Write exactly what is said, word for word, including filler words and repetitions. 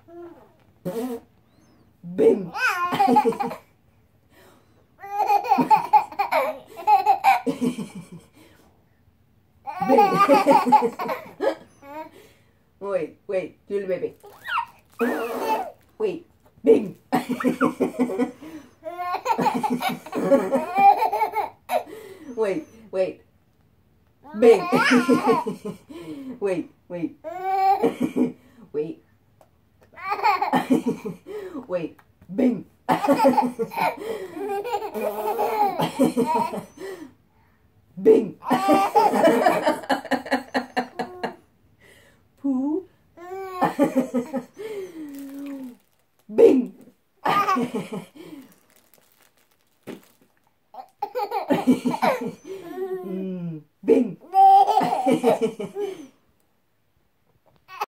Bing. Bing. Wait, wait, Julie baby. Wait, Bing. Wait, wait. Bing. Wait, wait. Wait. Wait. Bing. Bing. Pooh. Bing.